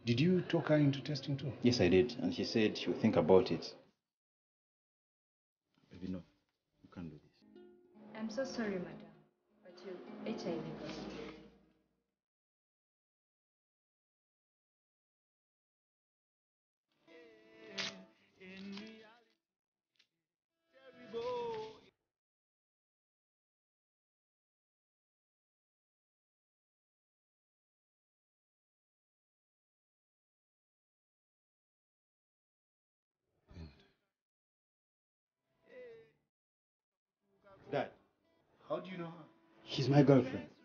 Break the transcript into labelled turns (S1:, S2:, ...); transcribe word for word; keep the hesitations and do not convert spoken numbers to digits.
S1: Did you talk her into testing too?
S2: Yes, I did. And she said she would think about it. Baby, no. You can't do this.
S3: I'm so sorry, madam, but you're H I V positive.
S2: Dad,
S1: How do you know her?
S2: she's my girlfriend.